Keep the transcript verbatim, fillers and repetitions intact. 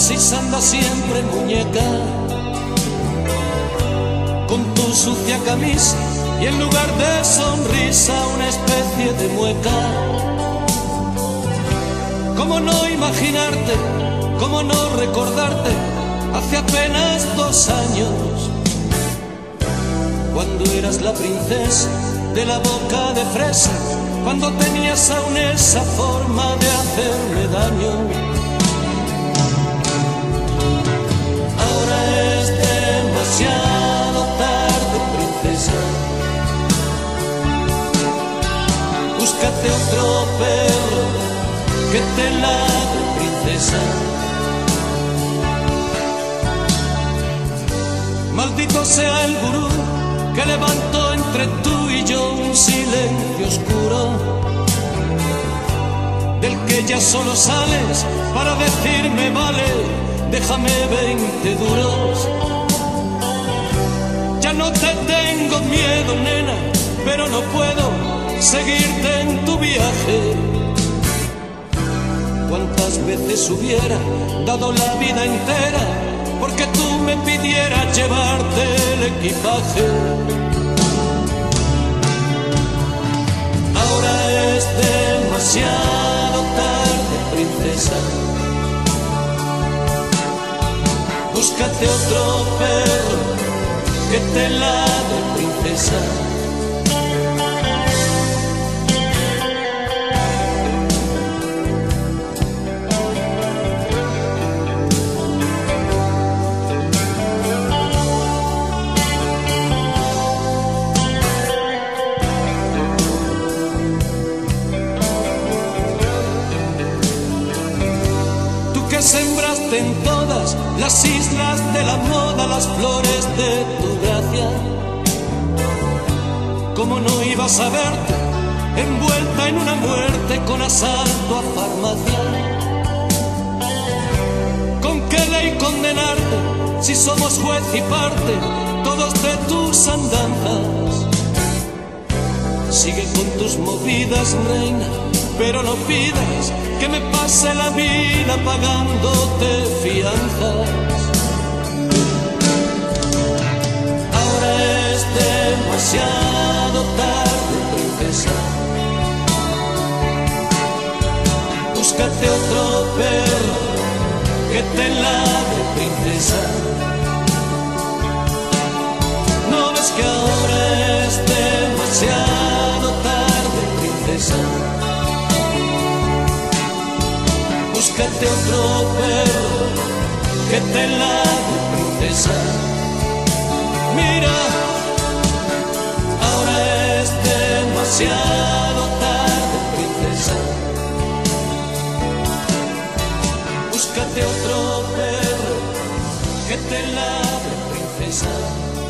Francis anda siempre muñeca, con tu sucia camisa y en lugar de sonrisa una especie de mueca. ¿Cómo no imaginarte, cómo no recordarte hace apenas dos años, cuando eras la princesa de la boca de fresa, cuando tenías aún esa forma de hacerme daño? Ahora es demasiado tarde, princesa. Búscate otro perro que te ladre, princesa. Maldito sea el gurú que levantó entre tú y yo un silencio oscuro, del que ya solo sales para decirme vale, déjame veinte duros. Ya no te tengo miedo, nena, pero no puedo seguirte en tu viaje. Cuántas veces hubiera dado la vida entera porque tú me pidieras llevarte el equipaje. Ahora es demasiado tarde, princesa. Búscate otro perro que te ladre, princesa. Sembraste en todas las islas de la moda las flores de tu gracia. ¿Cómo no ibas a verte envuelta en una muerte con asalto a farmacia? ¿Con qué ley condenarte si somos juez y parte todos de tus andanzas? Sigue con tus movidas, reina, pero no pidas que me pase la vida pagándote fianzas. Ahora es demasiado tarde, princesa. Búscate otro perro que te ladre, princesa. ¿No ves que ahora es demasiado tarde, princesa? Búscate otro perro que te ladre, princesa. Mira, ahora es demasiado tarde, princesa. Búscate otro perro que te ladre, princesa.